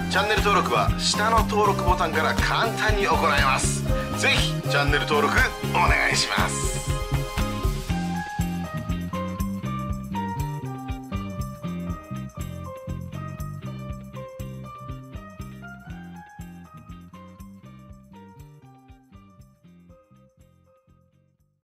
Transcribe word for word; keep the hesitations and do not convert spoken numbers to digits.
チャンネル登録は下の登録ボタンから簡単に行えます。ぜひチャンネル登録お願いします。